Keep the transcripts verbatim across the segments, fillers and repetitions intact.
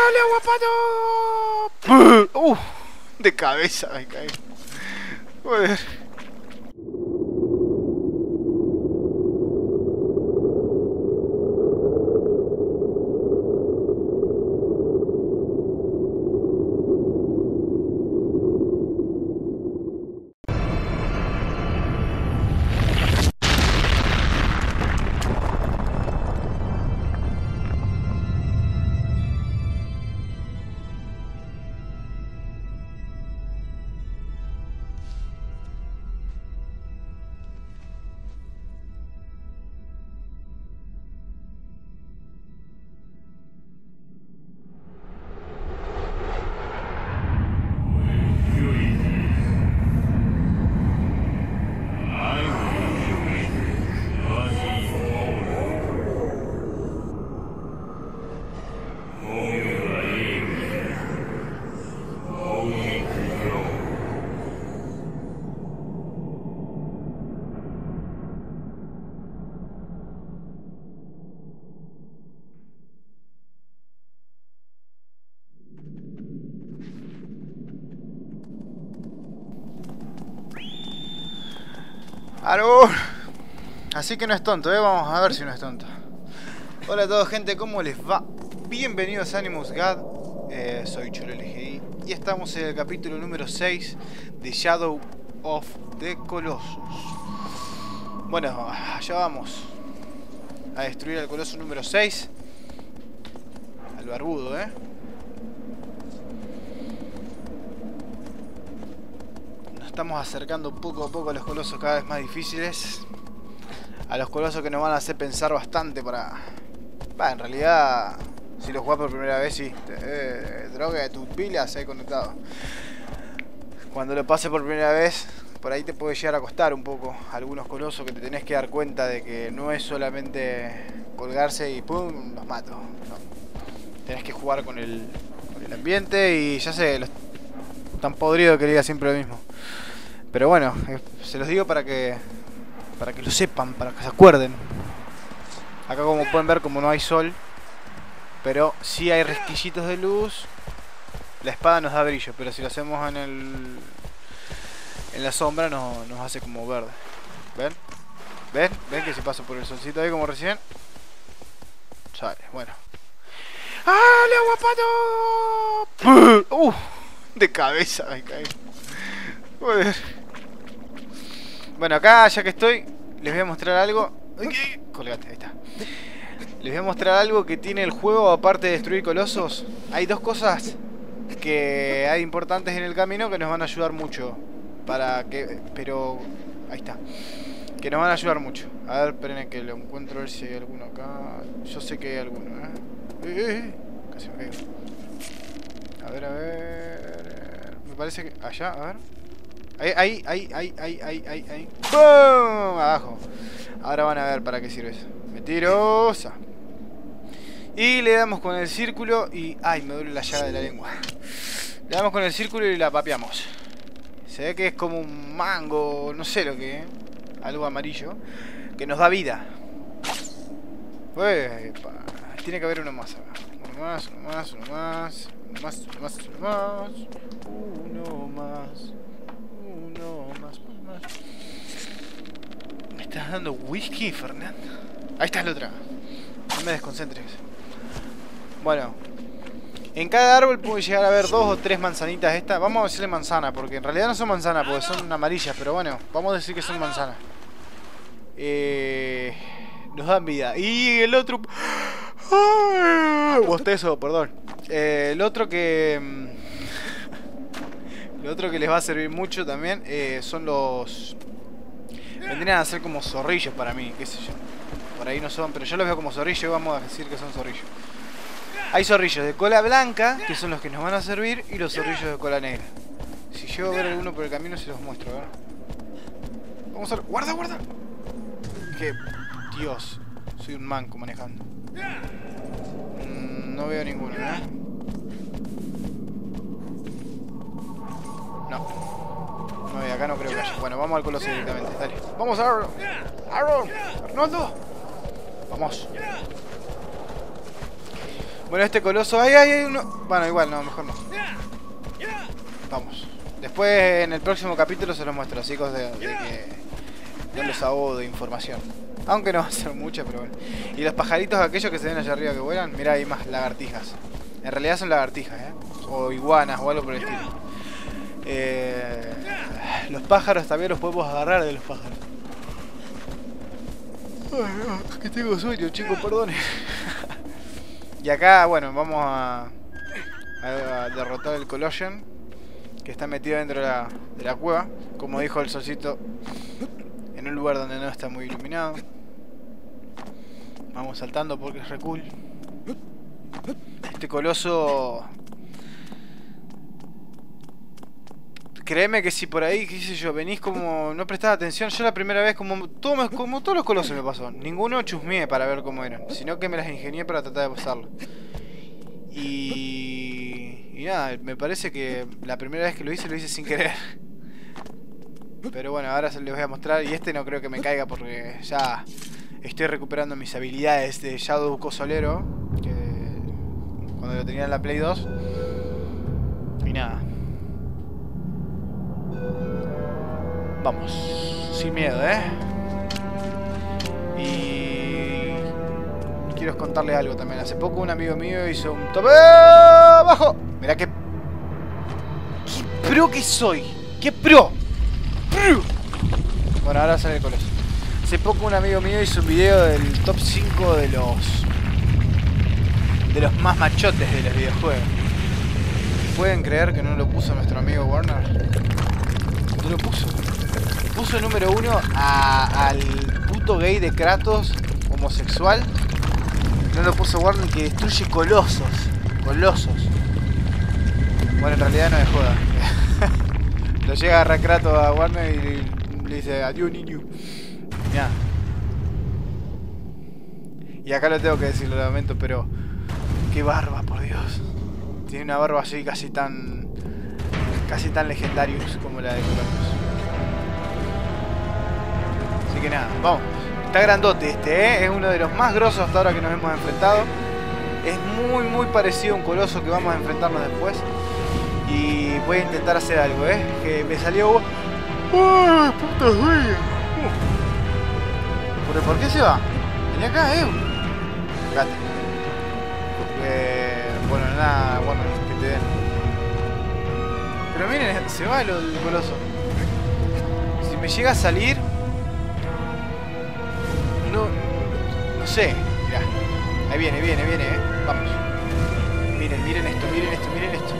¡Dale, guapato! ¡Uh! De cabeza me caí. Joder. ¡Aló! Así que no es tonto, ¿eh? Vamos a ver si no es tonto. Hola a todos, gente, ¿cómo les va? Bienvenidos a Animus God. Eh, soy Cholo L G I y estamos en el capítulo número seis de Shadow of the Colossus. Bueno, allá vamos a destruir al Coloso número seis. Al barbudo, ¿eh? Estamos acercando poco a poco a los colosos cada vez más difíciles. A los colosos que nos van a hacer pensar bastante para... Bah, en realidad, si lo jugás por primera vez, sí. Eh, droga de tus pilas, he conectado. Cuando lo pases por primera vez, por ahí te puede llegar a costar un poco. Algunos colosos que te tenés que dar cuenta de que no es solamente colgarse y pum, los mato. No. Tenés que jugar con el, con el ambiente y ya sé, los, tan podrido que diga siempre lo mismo. Pero bueno, eh, se los digo para que para que lo sepan, para que se acuerden. Acá, como pueden ver, como no hay sol, pero sí hay resquillitos de luz. La espada nos da brillo, pero si lo hacemos en el en la sombra no, nos hace como verde. ¿Ven? ¿Ven? ¿Ven que si paso por el solcito ahí como recién? Sale, bueno. ¡Dale, guapato! ¡Uh! De cabeza me caí. Joder. Bueno, acá ya que estoy, les voy a mostrar algo. Colgate, ahí está. Les voy a mostrar algo que tiene el juego, aparte de destruir colosos. Hay dos cosas que hay importantes en el camino que nos van a ayudar mucho. Para que... Pero... Ahí está. Que nos van a ayudar mucho. A ver, esperen que lo encuentro, a ver si hay alguno acá. Yo sé que hay alguno, ¿eh? eh, eh. Casi me caigo. A ver, a ver... Me parece que... Allá, a ver... Ahí, ahí, ahí, ahí, ahí, ahí, ahí, ahí. ¡Bum! Abajo. Ahora van a ver para qué sirve eso. Mentirosa. Y le damos con el círculo y... Ay, me duele la llaga de la lengua. Le damos con el círculo y la papeamos. Se ve que es como un mango, no sé lo que es. Algo amarillo. Que nos da vida. Uepa. Tiene que haber uno más acá. Uno más, uno más, uno más. Uno más, uno más, uno más. Uno más. No, más, más, más. ¿Me estás dando whisky, Fernando? Ahí está la otra. No me desconcentres. Bueno, en cada árbol puede llegar a haber dos o tres manzanitas estas. Vamos a decirle manzana, porque en realidad no son manzanas, porque son amarillas. Pero bueno, vamos a decir que son manzanas. eh, Nos dan vida. Y el otro... Bostezo, perdón. eh, El otro que... Lo otro que les va a servir mucho también eh, son los... Vendrían a ser como zorrillos para mí, qué sé yo. Por ahí no son, pero yo los veo como zorrillos y vamos a decir que son zorrillos. Hay zorrillos de cola blanca, que son los que nos van a servir, y los zorrillos de cola negra. Si llego a ver alguno por el camino se los muestro, a ver. Vamos a ver... ¡Guarda, guarda! Que... Dios, soy un manco manejando. Mm, no veo ninguno, ¿eh? No. No, y acá no creo que haya. Bueno, vamos al coloso directamente. Dale. Vamos, Aaron. Aaron. Arnoldo. Vamos. Bueno, este coloso... ¡Ay, ay, ay! Uno... Bueno, igual, no, mejor no. Vamos. Después, en el próximo capítulo se los muestro, chicos, de, de que... No los hago de información. Aunque no va a ser mucha, pero bueno. Y los pajaritos aquellos que se ven allá arriba que vuelan, mirá, hay más lagartijas. En realidad son lagartijas, ¿eh? O iguanas o algo por el estilo. Eh... Los pájaros también los podemos agarrar de los pájaros. Ay, no, que tengo sueño, chicos, perdone. Y acá, bueno, vamos a, a, a derrotar el Colossian, que está metido dentro de la, de la cueva, como dijo el solcito, en un lugar donde no está muy iluminado. Vamos saltando porque es re cool. Este coloso... Créeme que si por ahí, qué sé yo, venís como... No prestás atención, yo la primera vez, como, todo, como todos los colosos me pasó. Ninguno chusmeé para ver cómo eran, sino que me las ingenié para tratar de pasarlo. Y... Y nada, me parece que la primera vez que lo hice, lo hice sin querer. Pero bueno, ahora se les voy a mostrar. Y este no creo que me caiga porque ya estoy recuperando mis habilidades de Shadow Cosolero, que cuando lo tenía en la Play dos. Y nada. Vamos, sin miedo, ¿eh? Y... quiero contarles algo también. Hace poco un amigo mío hizo un tope abajo. Mirá que... ¡Qué pro que soy! ¡Qué pro! ¡Pro! Bueno, ahora sale el coloso. Hace poco un amigo mío hizo un video del top cinco de los... de los más machotes de los videojuegos. ¿Pueden creer que no lo puso nuestro amigo Warner? No lo puso. Puso número uno a, al puto gay de Kratos, homosexual. No lo puso Warner, que destruye colosos. Colosos. Bueno, en realidad no es joda. Lo llega a agarrar Kratos a Warner y le dice adiós niño. Mirá. Y acá lo tengo que decir, lo lamento, pero... qué barba, por Dios. Tiene una barba así casi tan... casi tan legendarios como la de Kratos. Así que nada, vamos. Está grandote este, ¿eh? Es uno de los más grosos hasta ahora que nos hemos enfrentado. Es muy muy parecido a un coloso que vamos a enfrentarnos después. Y voy a intentar hacer algo, ¿eh? Que me salió... ¡ay, puta vida! ¿Por, ¿Por qué se va? Vení acá, ¿eh? Fíjate. Porque... bueno, nada, bueno, que te den. Pero miren, se va el, el coloso. Si me llega a salir... No... No sé. Mirá. Ahí viene, viene, viene, eh. Vamos. Miren, miren esto, miren esto, miren esto.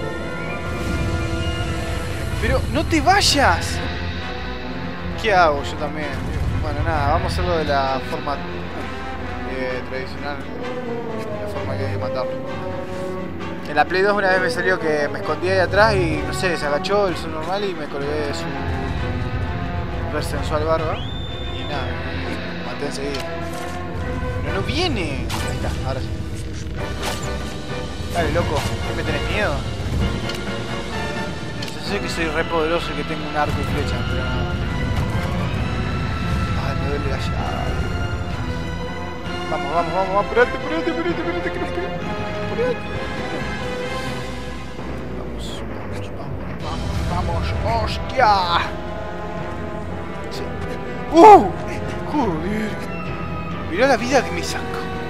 Pero no te vayas. ¿Qué hago yo también? Bueno, nada, vamos a hacerlo de la forma eh, tradicional. La forma que hay que matarlo. En la Play dos una vez me salió que me escondí ahí atrás y no sé, se agachó el sur normal y me colgué de su super sensual barba. Y nada, lo maté enseguida. Pero no viene. Ahí está, ahora sí. Dale, loco, ¿qué me tenés miedo? Yo sé que soy re poderoso y que tengo un arco y flecha, pero no. Ay, me duele la llave. Vamos, vamos, vamos, vamos, apurate, apurate, apurate, apurate, que no espera. Apurate. Vamos, vamos, hostia. Sí. ¡Uh! Joder. Mirá la vida que me saco.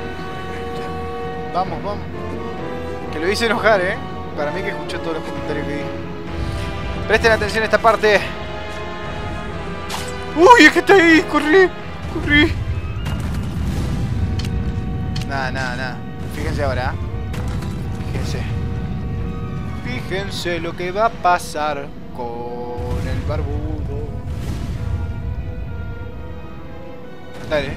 Vamos, vamos. Que lo hice enojar, eh. Para mí que escuchó todos los comentarios que dije. Presten atención a esta parte. ¡Uy! Es que está ahí. Corrí, corrí. Nada, nada, nada. Fíjense ahora. Fíjense. Fíjense lo que va a pasar con el barbudo. Dale.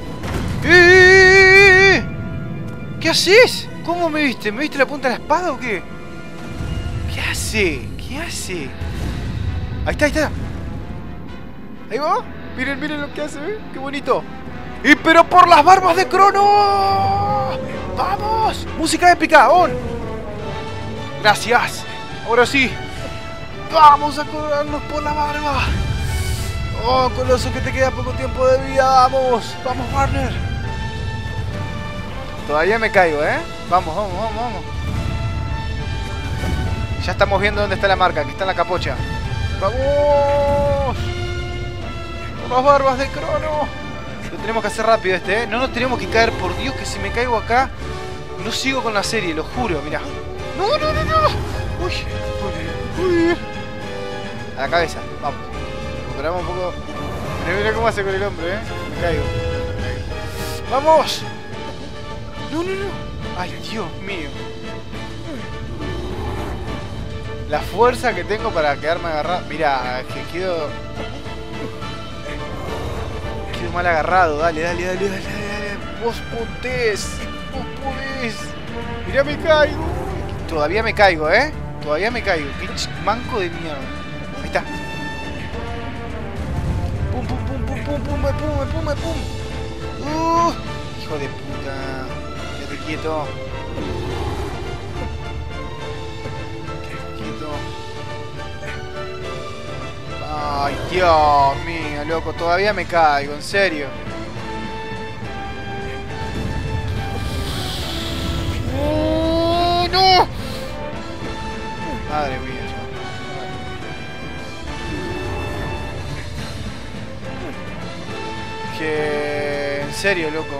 ¡Eh! ¿Qué haces? ¿Cómo me viste? ¿Me viste la punta de la espada o qué? ¿Qué hace? ¿Qué hace? Ahí está, ahí está. Ahí va. Miren, miren lo que hace, ¿eh? Qué bonito. ¡Y pero por las barbas de Crono! ¡Vamos! Música épica, on. Gracias. Ahora sí. Vamos a cobrarnos por la barba. Oh, coloso, que te queda poco tiempo de vida. Vamos. Vamos, Warner. Todavía me caigo, ¿eh? Vamos, vamos, vamos, vamos. Ya estamos viendo dónde está la marca, que está en la capocha. ¡Vamos! ¡Con las barbas de Crono! Lo tenemos que hacer rápido este, ¿eh? No nos tenemos que caer, por Dios, que si me caigo acá no sigo con la serie, lo juro, mirá. ¡No, no, no, no! ¡Uy! ¡Uy! ¡Uy! A la cabeza, vamos. Recuperamos un poco. Mirá, mirá cómo hace con el hombro, ¿eh? Me caigo. Me caigo. ¡Vamos! ¡No, no, no! ¡Ay, Dios mío! La fuerza que tengo para quedarme agarrado. Mirá, que quedo... Quedo mal agarrado. Dale, dale, dale, dale, dale. Vos podés. Vos podés. Mirá, me caigo. Todavía me caigo, ¿eh? Todavía me caigo. Qué manco de mierda. Ahí está. Pum, pum, pum, pum, pum, pum, pum, pum, pum. Uh, hijo de puta. Quédate quieto. Ay, Dios mío, loco, todavía me caigo, en serio. ¡Oh, no! Madre mía. Que... En serio, loco.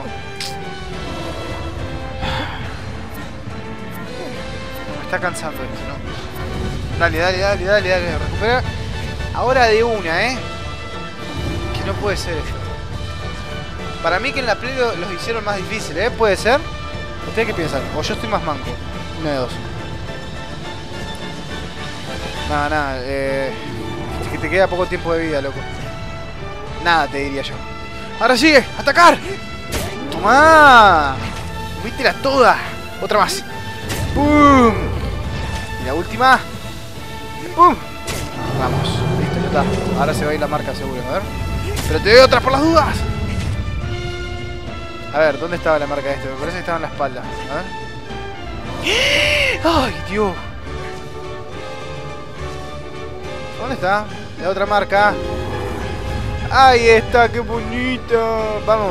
Me está cansando esto, ¿no? Dale, dale, dale, dale, dale, recupera. Ahora de una, ¿eh? Que no puede ser esto. Para mí que en la Play lo, los hicieron más difíciles, ¿eh? ¿Puede ser? ¿Ustedes qué piensan? O yo estoy más manco. Uno de dos. Nada, nada. Eh, que te queda poco tiempo de vida, loco. Nada, te diría yo. ¡Ahora sigue! ¡Atacar! ¡Tomá! ¡Mítela toda! Otra más. ¡Pum! Y la última. ¡Pum! Vamos. Listo, ya está. Ahora se va a ir la marca seguro. A ver. Pero te doy otra por las dudas. A ver, ¿dónde estaba la marca de este? Me parece que estaba en la espalda. A ver. ¡Ay, Dios! ¿Dónde está? La otra marca. ¡Ahí está! ¡Qué bonito! Vamos.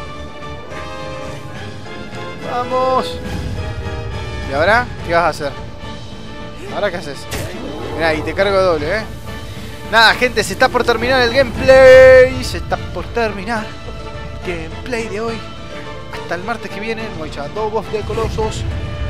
¡Vamos! ¿Y ahora? ¿Qué vas a hacer? ¿Ahora qué haces? Mirá, y te cargo doble, ¿eh? Nada, gente, se está por terminar el gameplay. Se está por terminar el gameplay de hoy. Hasta el martes que viene, no hay Shadow de Colosos.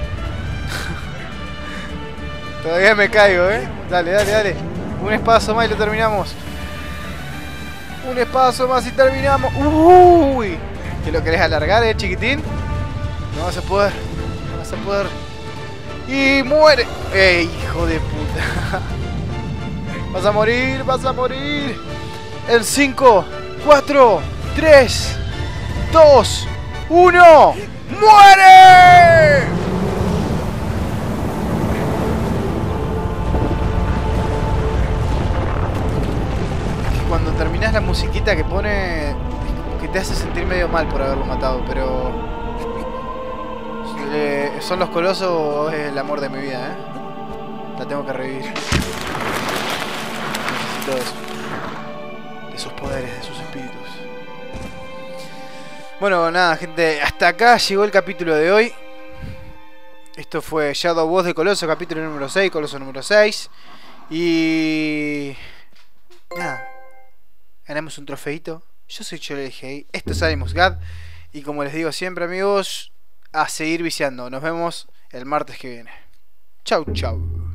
Todavía me caigo, ¿eh? Dale, dale, dale. Un espacio más y lo terminamos. Un espacio más y terminamos. Uy, ¿que lo querés alargar, eh, chiquitín? No vas a poder. No vas a poder. Y muere. ¡Ey, hijo de puta! Vas a morir, vas a morir. En cinco, cuatro, tres, dos, uno. ¡Muere! Cuando terminas la musiquita que pone, que te hace sentir medio mal por haberlo matado, pero eh, son los colosos o es el amor de mi vida, ¿eh? La tengo que revivir. Necesito de eso, de sus poderes, de sus espíritus. Bueno, nada, gente, hasta acá llegó el capítulo de hoy. Esto fue Shadow Boss de Coloso, capítulo número seis, Coloso número seis. Y nada, ganamos un trofeito. Yo soy Cholegei, esto es Animus God. Y como les digo siempre, amigos, a seguir viciando. Nos vemos el martes que viene. Chau, chau.